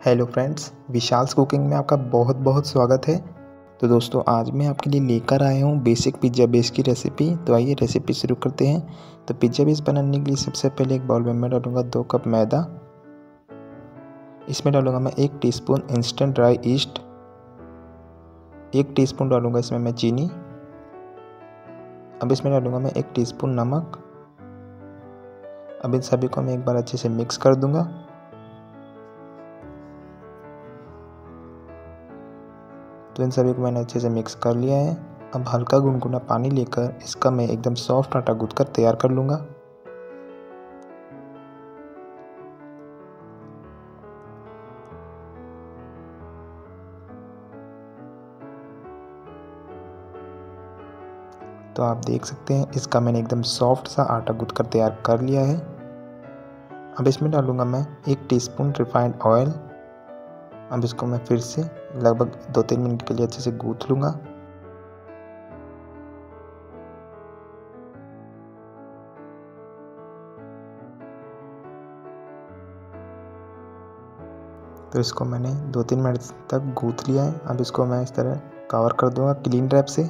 Hello friends, विशाल्स cooking में आपका बहुत बहुत स्वागत है। तो दोस्तों, आज मैं आपके लिए लेकर आया हूँ बेसिक पिज़्ज़ा बेस की रेसिपी। तो आइए रेसिपी शुरू करते हैं। तो पिज़्ज़ा बेस बनाने के लिए सबसे पहले एक बाउल में मैं डालूँगा 2 कप मैदा। इसमें डालूँगा मैं 1 teaspoon instant dry yeast, 1 teaspoon डालूँगा इसमें मैं चीनी। अब इसमें डालूँगा मैं 1 टीस्पून नमक। अब इन सभी को मैं एक बार अच्छे से मिक्स कर दूँगा। तो इन सभी को मैंने अच्छे से मिक्स कर लिया है। अब हल्का गुनगुना पानी लेकर इसका मैं एकदम सॉफ्ट आटा गूँथ कर तैयार कर लूँगा। तो आप देख सकते हैं इसका मैंने एकदम सॉफ्ट सा आटा गूँथ कर तैयार कर लिया है। अब इसमें डालूँगा मैं 1 टीस्पून रिफाइंड ऑयल। अब इसको मैं फिर से लगभग 2-3 मिनट के लिए अच्छे से गूँथ लूँगा। तो इसको मैंने 2-3 मिनट तक गूँथ लिया है। अब इसको मैं इस तरह कवर कर दूँगा क्लीन रैप से।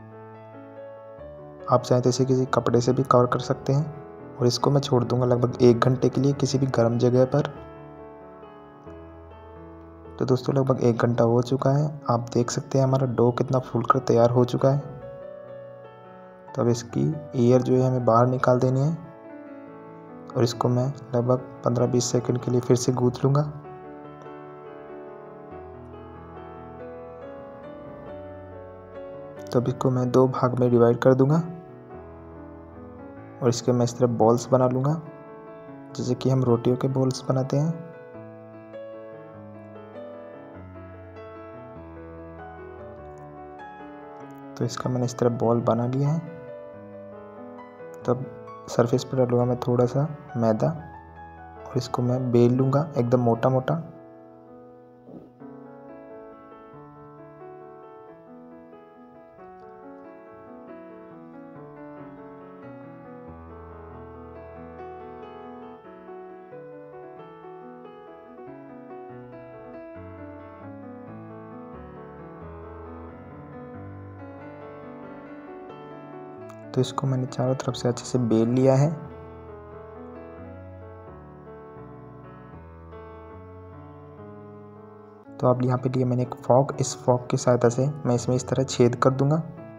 आप चाहें तो इसे किसी कपड़े से भी कवर कर सकते हैं। और इसको मैं छोड़ दूँगा लगभग 1 घंटे के लिए किसी भी गर्म जगह पर। तो दोस्तों, लगभग 1 घंटा हो चुका है। आप देख सकते हैं हमारा डो कितना फूल कर तैयार हो चुका है। तो अब इसकी एयर जो है हमें बाहर निकाल देनी है। और इसको मैं लगभग 15-20 सेकंड के लिए फिर से गूँथ लूँगा। तो अब इसको मैं 2 भाग में डिवाइड कर दूँगा। और इसके मैं इस तरह बॉल्स बना लूँगा, जैसे कि हम रोटियों के बॉल्स बनाते हैं। तो इसका मैंने इस तरह बॉल बना लिया है। तब सरफेस पर डालूँगा मैं थोड़ा सा मैदा और इसको मैं बेल लूँगा एकदम मोटा मोटा। तो इसको मैंने चारों तरफ से अच्छे से बेल लिया है। तो अब यहाँ पे लिए मैंने एक फॉक, इस फॉक की सहायता से मैं इसमें इस तरह छेद कर दूंगा।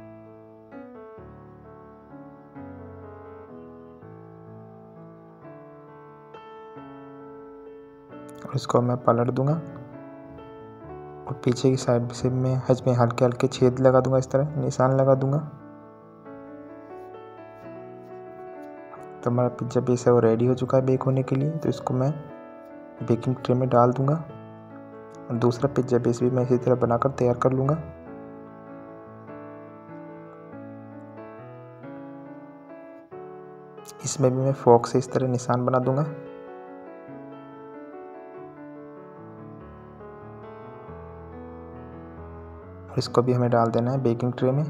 और इसको मैं पलट दूंगा और पीछे की साइड से मैं इसमें हल्के हल्के छेद लगा दूंगा, इस तरह निशान लगा दूंगा। तो हमारा पिज़्ज़ा बेस है वो रेडी हो चुका है बेक होने के लिए। तो इसको मैं बेकिंग ट्रे में डाल दूंगा और दूसरा पिज़्ज़ा बेस भी मैं इसी तरह बनाकर तैयार कर लूँगा। इसमें भी मैं फोक से इस तरह निशान बना दूंगा। और इसको भी हमें डाल देना है बेकिंग ट्रे में।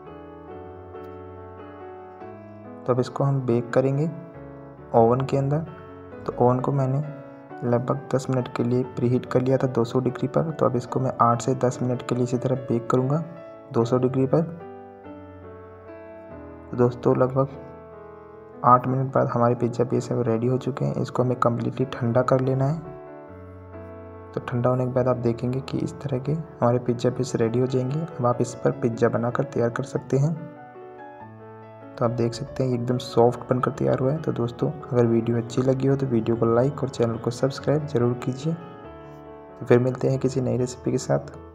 तो अब इसको हम बेक करेंगे ओवन के अंदर। तो ओवन को मैंने लगभग 10 मिनट के लिए प्रीहीट कर लिया था 200 डिग्री पर। तो अब इसको मैं 8 से 10 मिनट के लिए इसी तरह बेक करूँगा 200 डिग्री पर। तो दोस्तों, लगभग 8 मिनट बाद हमारे पिज़्ज़ा बेस है वो रेडी हो चुके हैं। इसको हमें कम्प्लीटली ठंडा कर लेना है। तो ठंडा होने के बाद आप देखेंगे कि इस तरह के हमारे पिज़्ज़ा बेस रेडी हो जाएंगे। अब आप इस पर पिज़्ज़ा बनाकर तैयार कर सकते हैं। तो आप देख सकते हैं एकदम सॉफ्ट बनकर तैयार हुआ है। तो दोस्तों, अगर वीडियो अच्छी लगी हो तो वीडियो को लाइक और चैनल को सब्सक्राइब ज़रूर कीजिए। तो फिर मिलते हैं किसी नई रेसिपी के साथ।